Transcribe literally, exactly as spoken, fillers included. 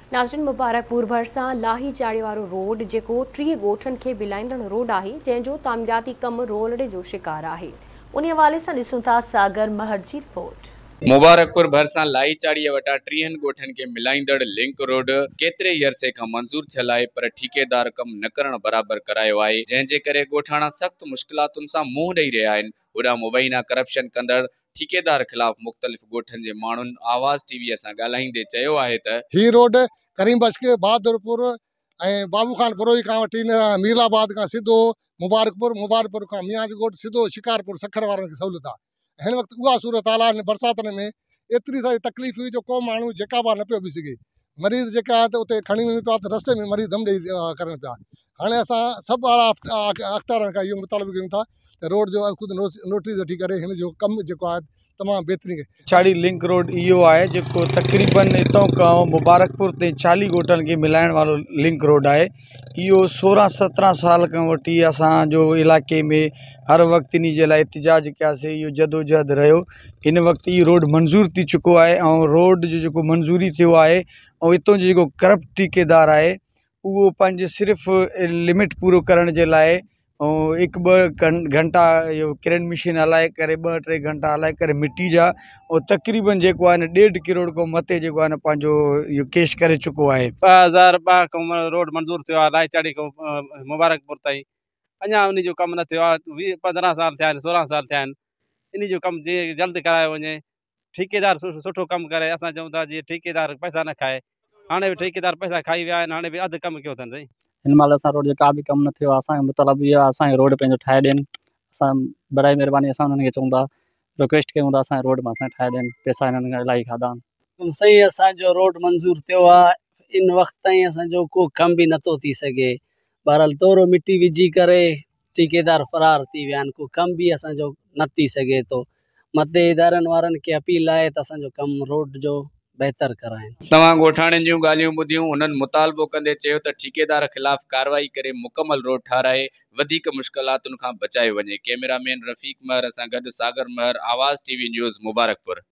नाज़रीन, मुबारकपुर भरिसां लाही चाड़ी वारो रोड जेको टीह ॻोठनि खे मिलाईंदड़ रोड आहे, जंहिंजो तामीराती कमु रोलड़े जो शिकार आहे। उन हवाले सां ॾिसूं था सागर महर जी रिपोर्ट। मुबारकपुर भरिसां लाही चाड़ीअ वटां टीहनि ॻोठनि खे मिलाईंदड़ लिंक रोड केतिरे ई अरसे खां मंज़ूर थियल आहे, पर ठेकेदार कमु न करण बराबरि करायो आहे, जंहिंजे करे ॻोठाणा सख़्त मुश्किलातुनि सां मुंहुं ॾेई रहिया आहिनि। होॾां मुबैना करप्शन कंदड़ ठेकेदार ख़िलाफ़ मुख़्तलिफ़ ॻोठनि जे माण्हुनि आवाज़ टीवीअ सां ॻाल्हाईंदे चयो आहे त ही रोड करीम बख्श के बहादुरपुर ऐं बाबू खान पुरोही खां वठी मीराबाद खां सिधो मुबारकपुर, मुबारकपुर खां मियाँजगोट सिधो शिकारपुर सखर वारनि खे सहूलियत आहे। हिन वक़्तु उहा सूरत हाल आहे। बरसातनि में एतिरी सारी तकलीफ़ हुई जो को माण्हू जेका बि न पियो बीह सघे। मरीज़ जेका आहे त उते खणी वञनि पिया त रस्ते में मरीज़ दम ॾेई करनि पिया। हाणे असां सभु आला अख़्तारनि खां इहो मुतालबो कयूं था त रोड जो ख़ुदि नोटिस वठी करे हिन जो कमु जेको आहे तमामु बहितरीन चाड़ी लिंक रोड इहो आहे जेको तक़रीबन हितां खां मुबारकपुर ते चालीह ॻोठनि खे मिलाइण वारो लिंक रोड आहे। इहो सोरहं सत्रहं साल खां वठी असांजो इलाइक़े में हर वक़्तु इन जे लाइ एहतिजाज कयासीं। इहो जदोजहद रहियो। हिन वक़्तु इहो रोड मंज़ूर थी चुको आहे ऐं रोड जो जेको मंज़ूरी थियो आहे ऐं हितां जो जेको करप्ट ठेकेदार आहे उहो पंहिंजे सिर्फ़ु लिमिट पूरो करण जे लाइ ऐं हिकु ॿ घंटा इहो क्रेन मशीन हलाए करे ॿ टे घंटा हलाए करे मिटी जा ऐं तक़रीबन जेको आहे न ॾेढ किरोड़ खां मथे जेको आहे न पंहिंजो इहो कैश करे चुको आहे। ॿ हज़ार ॿ खां रोड मंज़ूर थियो आहे लाही चाड़ी खां मुबारकपुर ताईं। अञा उन जो कमु न थियो आहे। वीह पंद्रहं साल थिया आहिनि, सोरहं साल थिया आहिनि। इन जो कमु जीअं जल्द करायो वञे, ठेकेदार सुठो कमु करे। असां चऊं था जीअं ठेकेदार पैसा न खाए। हाणे बि ठेकेदार पैसा खाई विया आहिनि, हाणे बि अधु कमु कयो अथनि। हिन महिल असां रोड जो का बि कमु न थियो आहे। असांजो मतिलबु इहो आहे असांखे रोड पंहिंजो ठाहे ॾियनि। असां बड़ाई महिरबानी असां उन्हनि खे चऊं था, रिक्वेस्ट कयूं था असांजे रोड में असांखे ठाहे ॾियनि। पैसा हिननि खां इलाही खाधा आहिनि। सही असांजो रोड मंज़ूर थियो आहे। इन वक़्त ताईं असांजो को कमु बि नथो थी सघे। बहरहाल तोरो मिटी विझी करे ठेकेदार फरार थी विया आहिनि। को कमु बि असांजो न थी सघे थो। मथे इदारनि वारनि खे अपील आहे त असांजो कमु रोड जो बहितर कराइनि। तव्हां ॻोठाणनि जूं ॻाल्हियूं ॿुधियूं। उन्हनि मुतालबो कंदे चयो त ठेकेदार ख़िलाफ़ कार्रवाई करे मुकमल रोड ठाराए वधीक मुश्किलातुनि खां बचाए वञे। कैमरामैन रफ़ीक महर सां गॾु सागर महर, आवाज़ टीवी न्यूज़, मुबारकपुर।